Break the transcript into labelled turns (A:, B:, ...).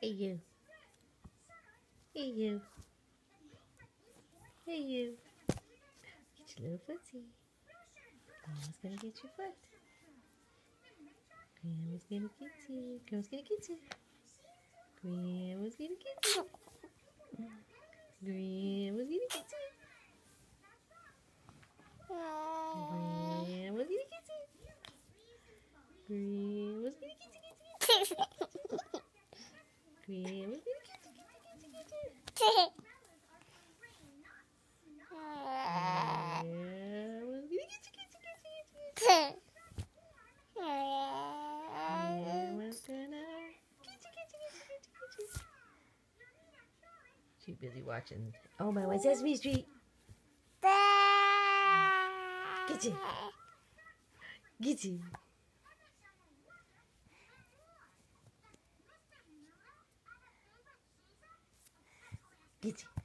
A: Hey you. Hey you. Hey you. Get your little footsie. Grandma's gonna get your foot. Grandma's gonna get you. Grandma's gonna get you. Grandma's gonna get you. Grandma's gonna get you. Grandma's gonna get you. Grandma's gonna get you. Grandma's gonna get you. She's busy watching. Oh my, what's Sesame Street? Get you. Get you. Get you.